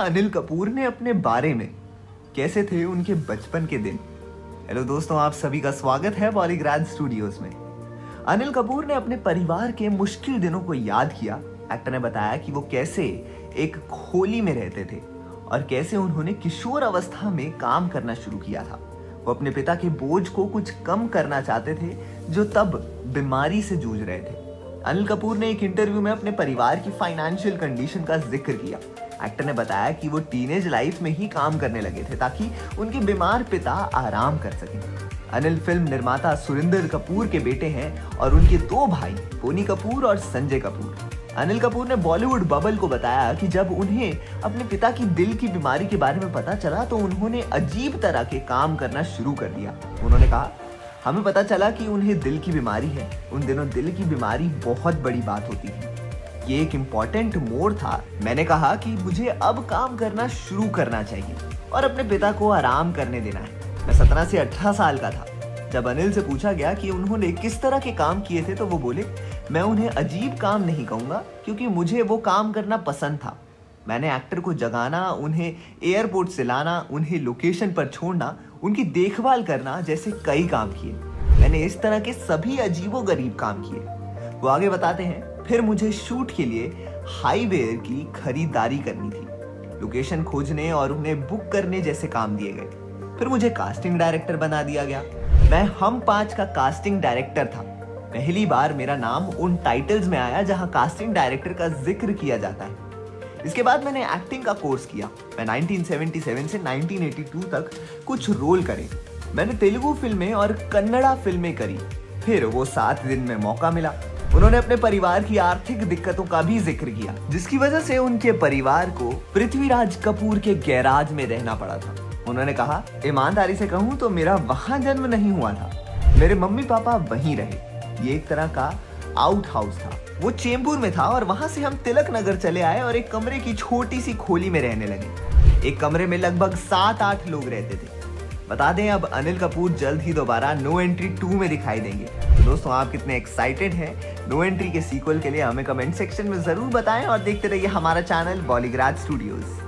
अनिल कपूर ने अपने बारे में, कैसे थे उनके बचपन के दिन। हेलो दोस्तों, आप सभी का स्वागत है बॉलीग्राज स्टूडियोज में। अनिल कपूर ने अपने परिवार के मुश्किल दिनों को याद किया। एक्टर ने बताया कि वो कैसे एक खोली में रहते थे और कैसे उन्होंने किशोर अवस्था में काम करना शुरू किया था। वो अपने पिता के बोझ को कुछ कम करना चाहते थे जो तब बीमारी से जूझ रहे थे। अनिल कपूर ने एक इंटरव्यू में अपने परिवार की फाइनेंशियल कंडीशन का जिक्र किया। एक्टर ने बताया कि वो टीनेज लाइफ में ही काम करने लगे थे ताकि उनके बीमार पिता आराम कर सकें। अनिल फिल्म निर्माता सुरिंदर कपूर के बेटे हैं और उनके दो भाई बोनी कपूर और संजय कपूर। अनिल कपूर ने बॉलीवुड बबल को बताया कि जब उन्हें अपने पिता की दिल की बीमारी के बारे में पता चला तो उन्होंने अजीब तरह के काम करना शुरू कर दिया। उन्होंने कहा, हमें पता चला कि उन्हें दिल की बीमारी है। उन दिनों दिल की बीमारी बहुत बड़ी बात होती है। ये एक इम्पोर्टेंट मोड़ था। मैंने कहा कि मुझे अब काम करना शुरू करना चाहिए और अपने पिता को आराम करने देना है। मैं 17 से 18 साल का था। जब अनिल से पूछा गया कि उन्होंने किस तरह के काम किए थे तो वो बोले, मैं उन्हें अजीब काम नहीं कहूँगा क्योंकि मुझे वो काम करना पसंद था। मैंने एक्टर को जगाना, उन्हें एयरपोर्ट से लाना, उन्हें लोकेशन पर छोड़ना, उनकी देखभाल करना जैसे कई काम किए। मैंने इस तरह के सभी अजीबोगरीब काम किए। वो आगे बताते हैं, फिर मुझे शूट के लिए हाईवेयर की खरीदारी करनी थी, लोकेशन खोजने और उन्हें बुक करने जैसे काम दिए गए। फिर मुझे कास्टिंग डायरेक्टर बना दिया गया। मैं हम 5 का कास्टिंग डायरेक्टर था। पहली बार मेरा नाम उन टाइटल्स में आया जहां कास्टिंग डायरेक्टर का जिक्र किया जाता है। इसके बाद मैंने एक्टिंग का कोर्स किया। मैं 1977 से 1982 तक कुछ रोल करे। मैंने तेलुगु फिल्में और कन्नड़ा फिल्में करी। फिर वो 7 दिन में मौका मिला। उन्होंने अपने परिवार की आर्थिक दिक्कतों का भी जिक्र किया, जिसकी वजह से उनके परिवार को पृथ्वीराज कपूर के गैराज में रहना पड़ा था। उन्होंने कहा, ईमानदारी से कहूँ तो मेरा वहां जन्म नहीं हुआ था। मेरे मम्मी पापा वहीं रहे। ये एक तरह का आउट हाउस था। वो चेंबूर में था और वहां से हम तिलक नगर चले आए और एक कमरे की छोटी सी खोली में रहने लगे। एक कमरे में लगभग 7-8 लोग रहते थे। बता दें, अब अनिल कपूर जल्द ही दोबारा नो एंट्री 2 में दिखाई देंगे। तो दोस्तों, आप कितने एक्साइटेड हैं नो एंट्री के सीक्वल के लिए हमें कमेंट सेक्शन में जरूर बताएं और देखते रहिए हमारा चैनल बॉलीग्राज स्टूडियोज।